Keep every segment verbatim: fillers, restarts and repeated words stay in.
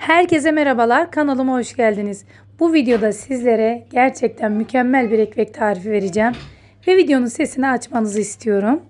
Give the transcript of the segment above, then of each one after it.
Herkese merhabalar, kanalıma hoş geldiniz. Bu videoda sizlere gerçekten mükemmel bir ekmek tarifi vereceğim. Ve videonun sesini açmanızı istiyorum.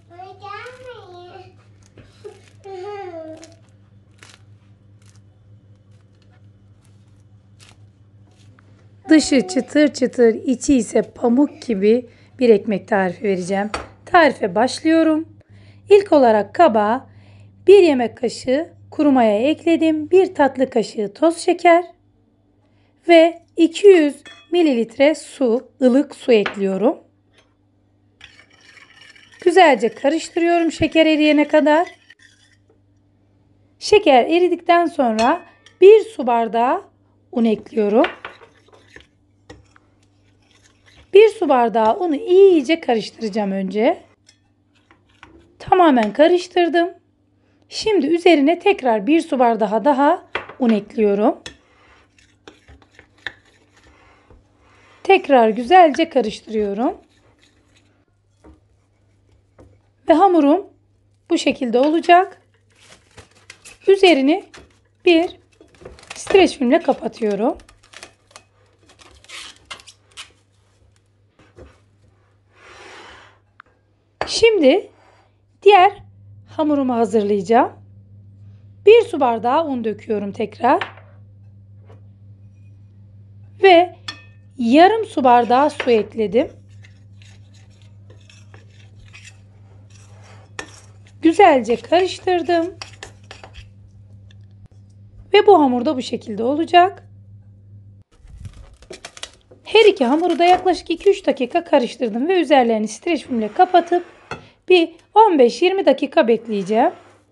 Dışı çıtır çıtır, içi ise pamuk gibi bir ekmek tarifi vereceğim. Tarife başlıyorum. İlk olarak kaba bir yemek kaşığı kuru maya ekledim. bir tatlı kaşığı toz şeker ve iki yüz mililitre su, ılık su ekliyorum. Güzelce karıştırıyorum şeker eriyene kadar. Şeker eridikten sonra bir su bardağı un ekliyorum. bir su bardağı unu iyice karıştıracağım önce. Tamamen karıştırdım. Şimdi üzerine tekrar bir su bardağı daha un ekliyorum. Tekrar güzelce karıştırıyorum. Ve hamurum bu şekilde olacak. Üzerini bir streç filmle kapatıyorum. Şimdi diğer hamurumu hazırlayacağım. bir su bardağı un döküyorum tekrar. Ve yarım su bardağı su ekledim. Güzelce karıştırdım. Ve bu hamur da bu şekilde olacak. Her iki hamuru da yaklaşık iki üç dakika karıştırdım ve üzerlerini streç filmle kapatıp bir on beş yirmi dakika bekleyeceğim.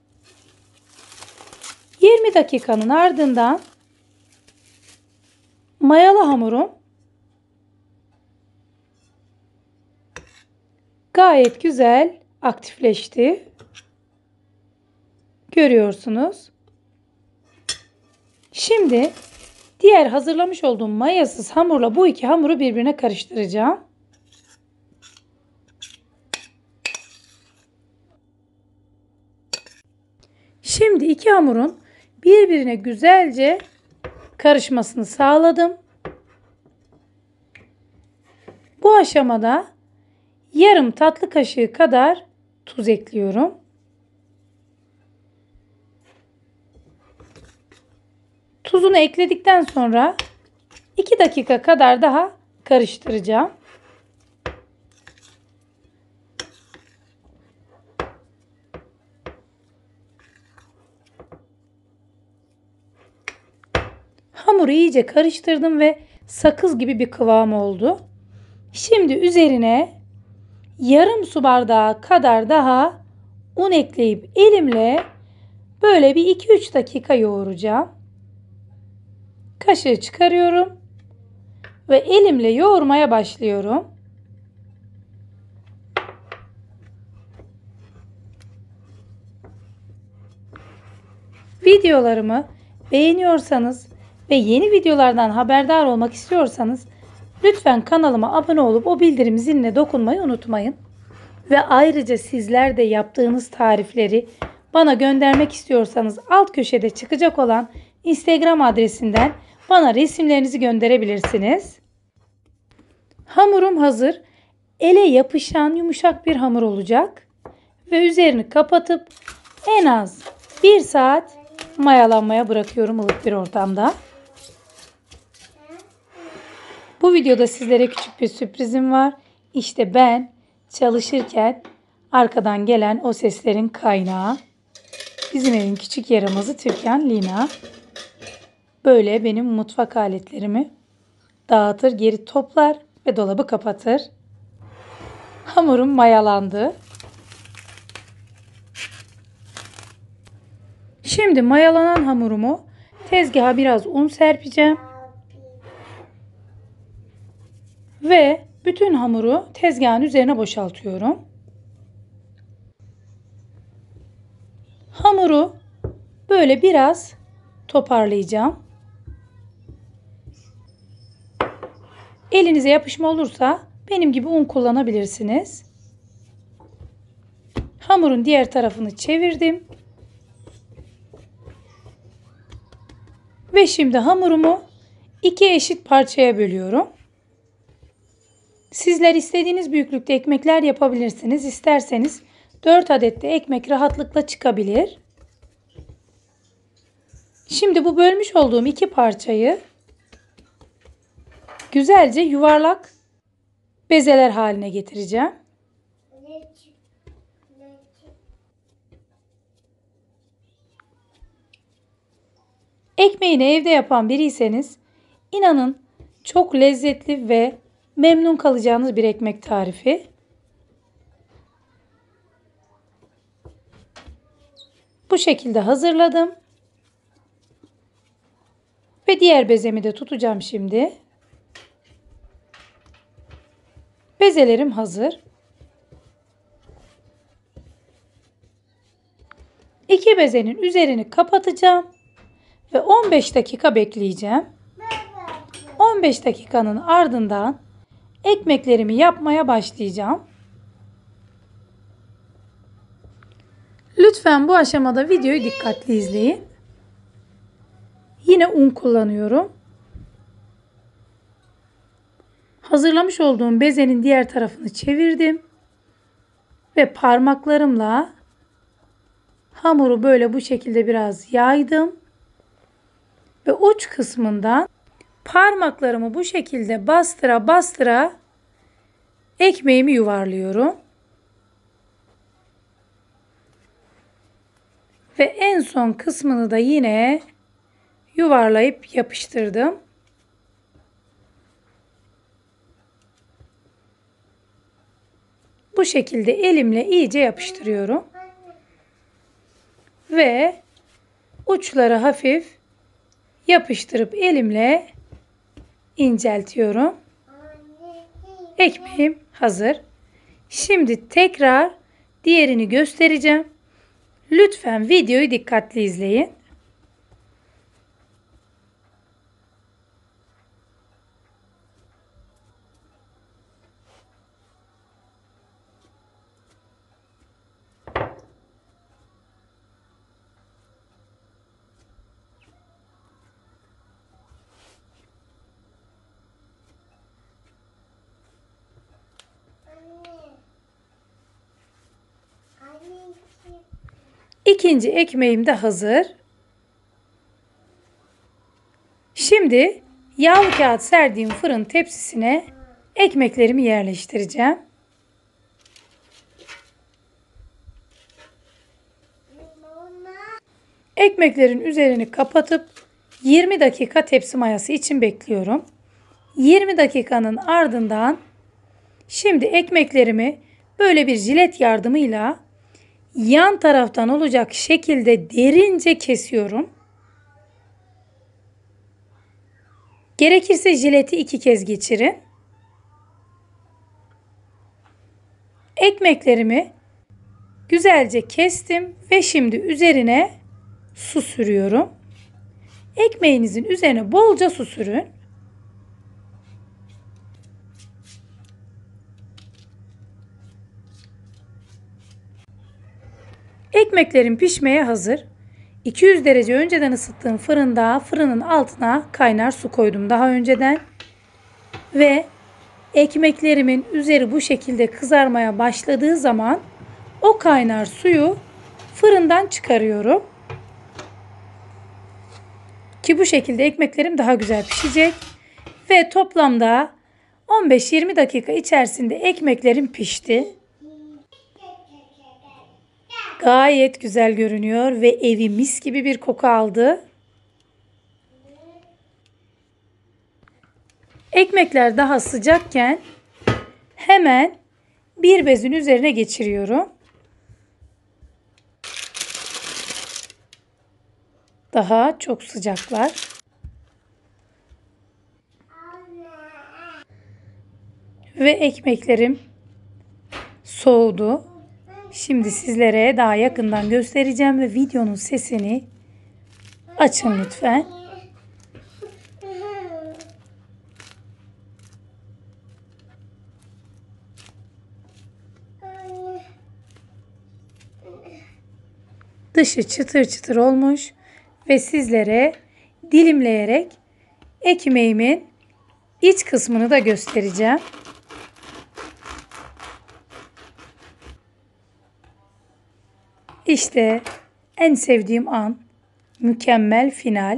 yirmi dakikanın ardından mayalı hamurum gayet güzel aktifleşti. Görüyorsunuz. Şimdi diğer hazırlamış olduğum mayasız hamurla bu iki hamuru birbirine karıştıracağım. Şimdi iki hamurun birbirine güzelce karışmasını sağladım. Bu aşamada yarım tatlı kaşığı kadar tuz ekliyorum. Tuzunu ekledikten sonra iki dakika kadar daha karıştıracağım. Hamuru iyice karıştırdım ve sakız gibi bir kıvam oldu. Şimdi üzerine yarım su bardağı kadar daha un ekleyip elimle böyle bir iki üç dakika yoğuracağım. Kaşığı çıkarıyorum ve elimle yoğurmaya başlıyorum. Videolarımı beğeniyorsanız ve yeni videolardan haberdar olmak istiyorsanız lütfen kanalıma abone olup o bildirim ziline dokunmayı unutmayın. Ve ayrıca sizler de yaptığınız tarifleri bana göndermek istiyorsanız alt köşede çıkacak olan Instagram adresinden bana resimlerinizi gönderebilirsiniz. Hamurum hazır. Ele yapışan yumuşak bir hamur olacak. Ve üzerini kapatıp en az bir saat mayalanmaya bırakıyorum ılık bir ortamda. Bu videoda sizlere küçük bir sürprizim var. İşte ben çalışırken arkadan gelen o seslerin kaynağı bizim evin küçük yaramazı Türkan Lina. Böyle benim mutfak aletlerimi dağıtır, geri toplar ve dolabı kapatır. Hamurum mayalandı. Şimdi mayalanan hamurumu tezgaha biraz un serpeceğim. Ve bütün hamuru tezgahın üzerine boşaltıyorum. Hamuru böyle biraz toparlayacağım. Elinize yapışma olursa benim gibi un kullanabilirsiniz. Hamurun diğer tarafını çevirdim. Ve şimdi hamurumu iki eşit parçaya bölüyorum. Sizler istediğiniz büyüklükte ekmekler yapabilirsiniz. İsterseniz dört adet de ekmek rahatlıkla çıkabilir. Şimdi bu bölmüş olduğum iki parçayı güzelce yuvarlak bezeler haline getireceğim. Ekmeğini evde yapan biriyseniz inanın çok lezzetli ve memnun kalacağınız bir ekmek tarifi. Bu şekilde hazırladım. Ve diğer bezemi de tutacağım şimdi. Bezelerim hazır. İki bezenin üzerini kapatacağım ve on beş dakika bekleyeceğim. on beş dakikanın ardından ekmeklerimi yapmaya başlayacağım. Lütfen bu aşamada videoyu dikkatli izleyin. Yine un kullanıyorum. Hazırlamış olduğum bezenin diğer tarafını çevirdim. Ve parmaklarımla hamuru böyle bu şekilde biraz yaydım. Ve uç kısmından parmaklarımı bu şekilde bastıra bastıra ekmeğimi yuvarlıyorum. Ve en son kısmını da yine yuvarlayıp yapıştırdım. Bu şekilde elimle iyice yapıştırıyorum. Ve uçları hafif yapıştırıp elimle inceltiyorum. Ekmeğim hazır. Şimdi tekrar diğerini göstereceğim. Lütfen videoyu dikkatli izleyin. İkinci ekmeğim de hazır. Şimdi yağlı kağıt serdiğim fırın tepsisine ekmeklerimi yerleştireceğim. Ekmeklerin üzerini kapatıp yirmi dakika tepsi mayası için bekliyorum. yirmi dakikanın ardından şimdi ekmeklerimi böyle bir jilet yardımıyla yan taraftan olacak şekilde derince kesiyorum. Gerekirse jileti iki kez geçirin. Ekmeklerimi güzelce kestim ve şimdi üzerine su sürüyorum. Ekmeğinizin üzerine bolca su sürün. Ekmeklerim pişmeye hazır. iki yüz derece önceden ısıttığım fırında fırının altına kaynar su koydum daha önceden. Ve ekmeklerimin üzeri bu şekilde kızarmaya başladığı zaman o kaynar suyu fırından çıkarıyorum. Ki bu şekilde ekmeklerim daha güzel pişecek. Ve toplamda on beş yirmi dakika içerisinde ekmeklerim pişti. Gayet güzel görünüyor ve evi mis gibi bir koku aldı. Ekmekler daha sıcakken hemen bir bezin üzerine geçiriyorum. Daha çok sıcaklar. Ve ekmeklerim soğudu. Şimdi sizlere daha yakından göstereceğim ve videonun sesini açın lütfen. Dışı çıtır çıtır olmuş ve sizlere dilimleyerek ekmeğimin iç kısmını da göstereceğim. İşte en sevdiğim an, mükemmel final.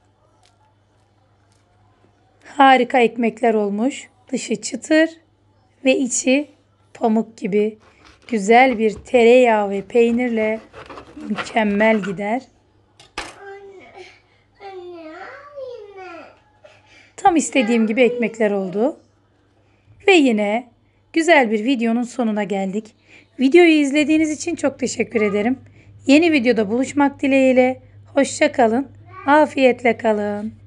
Harika ekmekler olmuş. Dışı çıtır ve içi pamuk gibi. Güzel bir tereyağı ve peynirle mükemmel gider. Tam istediğim gibi ekmekler oldu. Ve yine güzel bir videonun sonuna geldik. Videoyu izlediğiniz için çok teşekkür ederim. Yeni videoda buluşmak dileğiyle. Hoşça kalın. Afiyetle kalın.